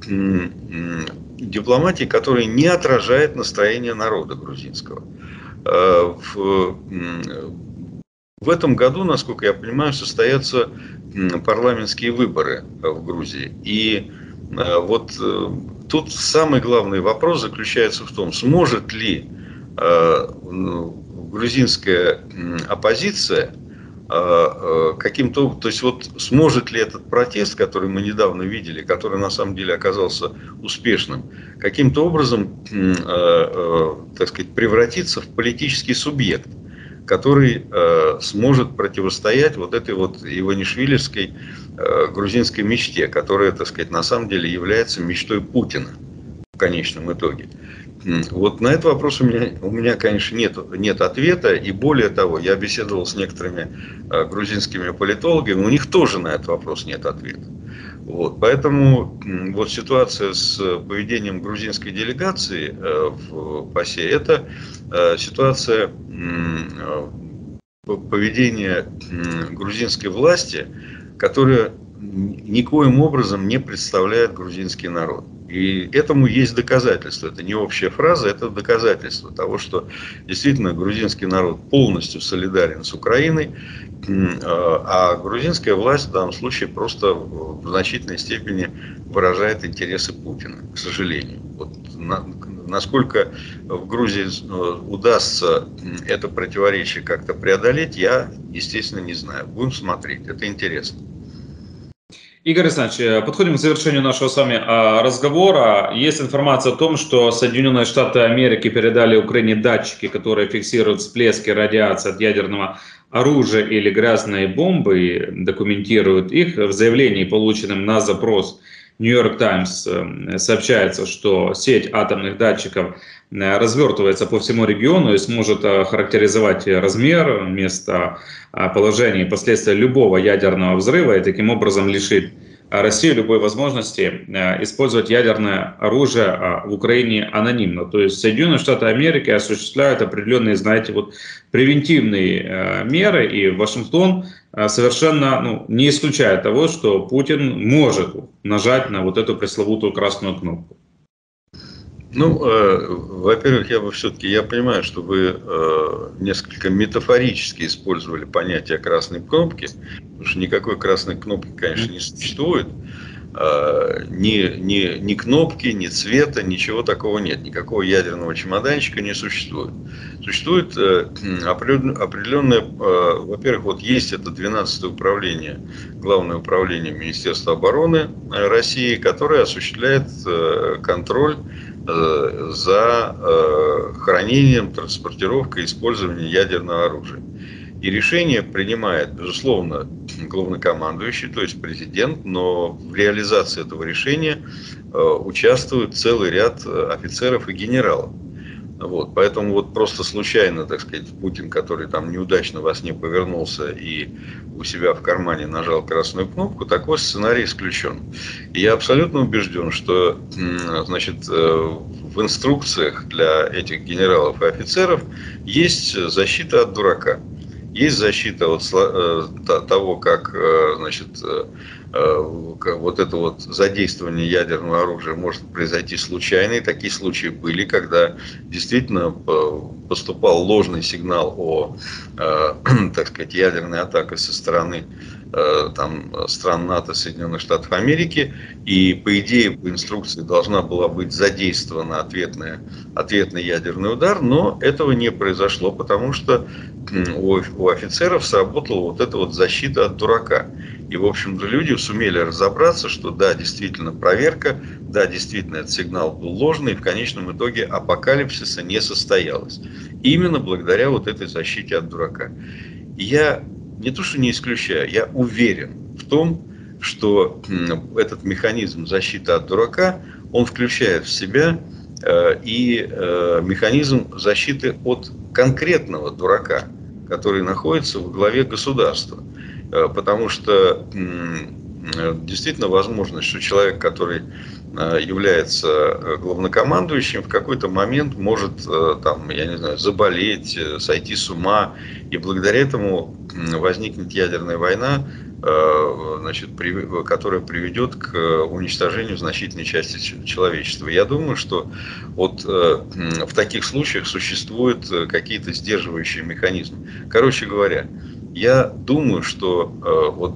дипломатией, которая не отражает настроение народа грузинского. В, в этом году, насколько я понимаю, состоятся парламентские выборы в Грузии. И вот тут самый главный вопрос заключается в том, сможет ли грузинская оппозиция каким-то, то есть вот сможет ли этот протест, который мы недавно видели, который на самом деле оказался успешным, каким-то образом, так сказать, превратиться в политический субъект, который сможет противостоять вот этой вот иванишвилевской грузинской мечте, которая, так сказать, на самом деле является мечтой Путина в конечном итоге. Вот на этот вопрос у меня, у меня конечно, нет, нет ответа. И более того, я беседовал с некоторыми э, грузинскими политологами, у них тоже на этот вопрос нет ответа. Вот, поэтому э, вот ситуация с поведением грузинской делегации э, в ПАСЕ, это э, ситуация э, поведения э, грузинской власти, которая никоим образом не представляет грузинский народ. И этому есть доказательства. Это не общая фраза, это доказательство того, что действительно грузинский народ полностью солидарен с Украиной, а грузинская власть в данном случае просто в значительной степени выражает интересы Путина, к сожалению. Вот на, насколько в Грузии удастся это противоречие как-то преодолеть, я, естественно, не знаю. Будем смотреть, это интересно. Игорь Александрович, подходим к завершению нашего с вами разговора. Есть информация о том, что Соединенные Штаты Америки передали Украине датчики, которые фиксируют всплески радиации от ядерного оружия или грязные бомбы, и документируют их. В заявлении, полученном на запрос Нью-Йорк Таймс, сообщается, что сеть атомных датчиков развертывается по всему региону и сможет характеризовать размер, место положения и последствия любого ядерного взрыва, и таким образом лишить Россию любой возможности использовать ядерное оружие в Украине анонимно. То есть Соединенные Штаты Америки осуществляют определенные, знаете, вот превентивные меры, и Вашингтон совершенно ну, не исключает того, что Путин может нажать на вот эту пресловутую красную кнопку. Ну, э, во-первых, я бы все-таки, я понимаю, что вы э, несколько метафорически использовали понятие красной кнопки, потому что никакой красной кнопки, конечно, не существует. Э, ни, ни, ни кнопки, ни цвета, ничего такого нет. Никакого ядерного чемоданчика не существует. Существует э, определенное, э, во-первых, вот есть это двенадцатое управление, Главное управление Министерства обороны России, которое осуществляет э, контроль за э, хранением, транспортировкой, использованием ядерного оружия. И решение принимает, безусловно, главнокомандующий, то есть президент, но в реализации этого решения э, участвует целый ряд офицеров и генералов. Вот, поэтому вот просто случайно, так сказать, Путин, который там неудачно во сне повернулся и у себя в кармане нажал красную кнопку, такой сценарий исключен. И я абсолютно убежден, что, значит, в инструкциях для этих генералов и офицеров есть защита от дурака. Есть защита от того, как, значит, вот это вот задействование ядерного оружия может произойти случайно. И такие случаи были, когда действительно поступал ложный сигнал о, так сказать, ядерной атаке со стороны там, стран НАТО, Соединенных Штатов Америки. И, по идее, по инструкции должна была быть задействована ответная, ответный ядерный удар, но этого не произошло, потому что у, у офицеров сработала вот эта вот защита от дурака. И, в общем-то, люди сумели разобраться, что да, действительно проверка, да, действительно этот сигнал был ложный, и в конечном итоге апокалипсиса не состоялось. Именно благодаря вот этой защите от дурака. И я не то что не исключаю, я уверен в том, что этот механизм защиты от дурака, он включает в себя и механизм защиты от конкретного дурака, который находится во главе государства. Потому что действительно возможно, что человек, который является главнокомандующим, в какой-то момент может, там, я не знаю, заболеть, сойти с ума, и благодаря этому возникнет ядерная война, значит, которая приведет к уничтожению значительной части человечества. Я думаю, что вот в таких случаях существуют какие-то сдерживающие механизмы. Короче говоря, я думаю, что вот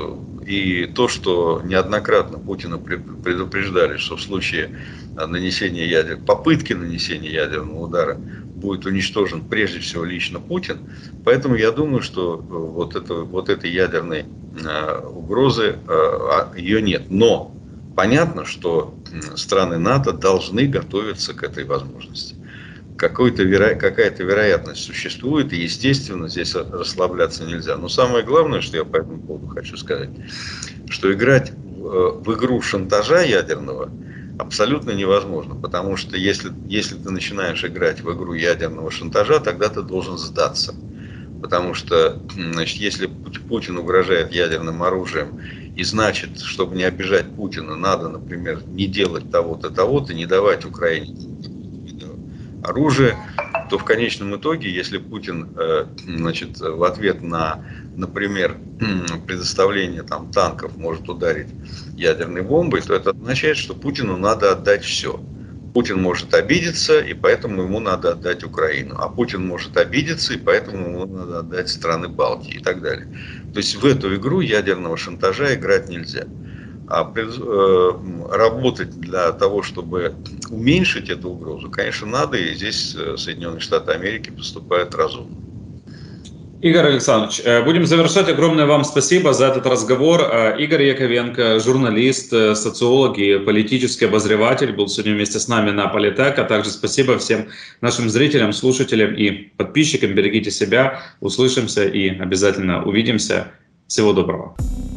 и то, что неоднократно Путина предупреждали, что в случае нанесения ядер... попытки нанесения ядерного удара будет уничтожен прежде всего лично Путин. Поэтому я думаю, что вот, это, вот этой ядерной угрозы ее нет. Но понятно, что страны НАТО должны готовиться к этой возможности. Какой-то веро... какая-то вероятность существует, и, естественно, здесь расслабляться нельзя. Но самое главное, что я по этому поводу хочу сказать, что играть в, в игру шантажа ядерного абсолютно невозможно, потому что если, если ты начинаешь играть в игру ядерного шантажа, тогда ты должен сдаться. Потому что, значит, если Путин угрожает ядерным оружием, и значит, чтобы не обижать Путина, надо, например, не делать того-то, того-то, не давать Украине оружие, то в конечном итоге, если Путин, значит, в ответ на, например, предоставление там, танков может ударить ядерной бомбой, то это означает, что Путину надо отдать все. Путин может обидеться, и поэтому ему надо отдать Украину. А Путин может обидеться, и поэтому ему надо отдать страны Балтии и так далее. То есть в эту игру ядерного шантажа играть нельзя. А работать для того, чтобы уменьшить эту угрозу, конечно, надо, и здесь Соединенные Штаты Америки поступают разумно. Игорь Александрович, будем завершать. Огромное вам спасибо за этот разговор. Игорь Яковенко, журналист, социолог и политический обозреватель, был сегодня вместе с нами на Политек. А также спасибо всем нашим зрителям, слушателям и подписчикам. Берегите себя, услышимся и обязательно увидимся. Всего доброго.